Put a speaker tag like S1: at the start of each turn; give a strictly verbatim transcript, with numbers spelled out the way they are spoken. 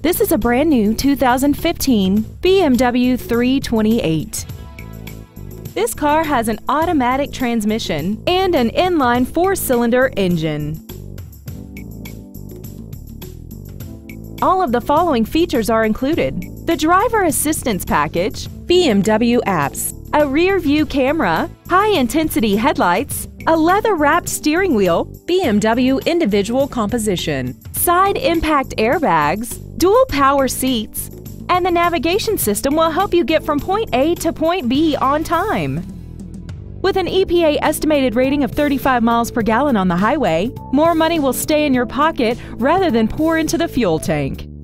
S1: This is a brand new two thousand fifteen B M W three twenty-eight. This car has an automatic transmission and an inline four-cylinder engine. All of the following features are included: the driver assistance package, B M W apps, a rear-view camera, high-intensity headlights, a leather-wrapped steering wheel, B M W individual composition, side impact airbags, dual power seats, and the navigation system will help you get from point A to point B on time. With an E P A estimated rating of thirty-five miles per gallon on the highway, more money will stay in your pocket rather than pour into the fuel tank.